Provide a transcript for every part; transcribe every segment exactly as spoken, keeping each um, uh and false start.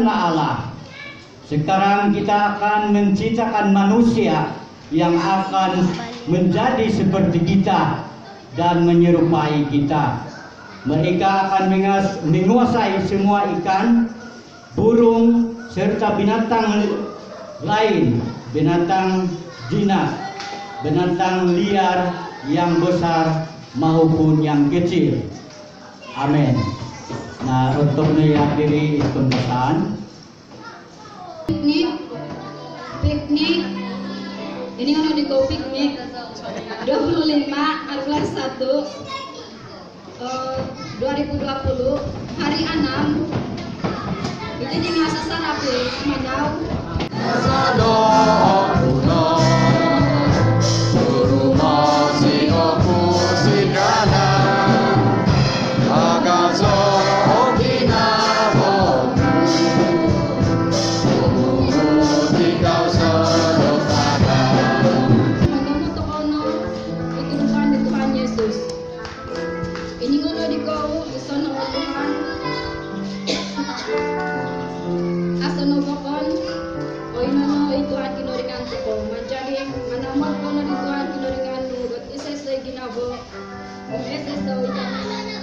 ciptaanlah Allah. Sekarang kita akan menciptakan manusia yang akan menjadi seperti kita dan menyerupai kita. Mereka akan menguasai semua ikan, burung, serta binatang lain, binatang jinak, binatang liar yang besar maupun yang kecil. Amin. Nah, untuk menghadiri pembahasan piknik, piknik, ini kan di go piknik dua puluh lima Agustus satu dua ribu dua puluh hari enam itu di masa sarapi Madau. Ini ngono di kau isono Tuhan asono bokon oino itu hati noringan tuko menjadi manamot kono di Tuhan kinoringan nugot ises lagi nabo om eses tau jangan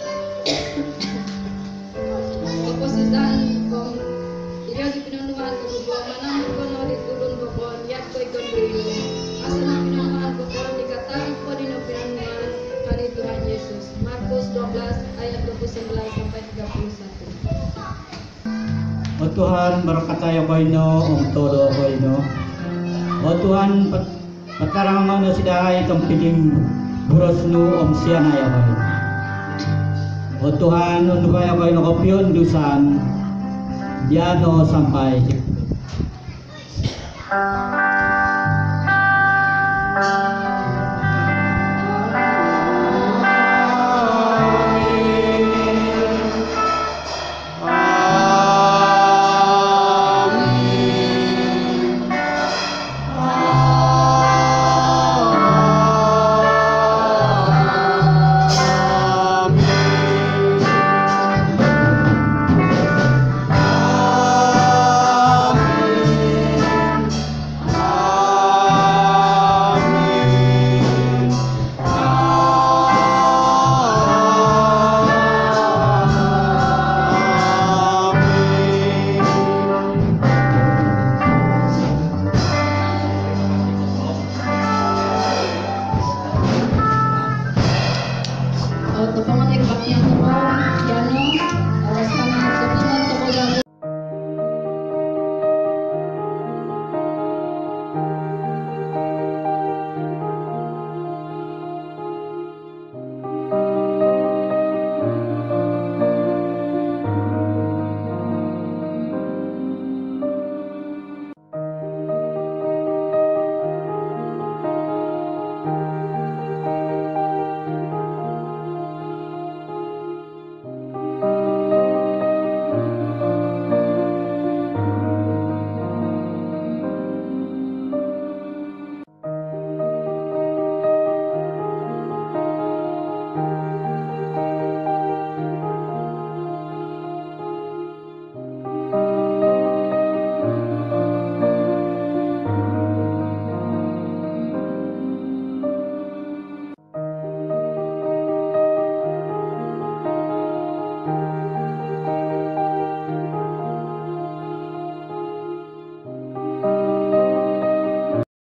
oposisian kom iri di pinunungan kubo manamot kono di turun bokon yat koi kon berilu asono pinunungan bokon dikatakan ko di pinunungan kali Tuhan Yesus. Markus dua belas ayat dua puluh sembilan sampai tiga puluh satu. O Tuhan, berkata ya koino om todo koino. O Tuhan, patarang mana sidahay itong piling buros nu om siana ya koino. O Tuhan, undu kaya koino kopion dusan diano sampai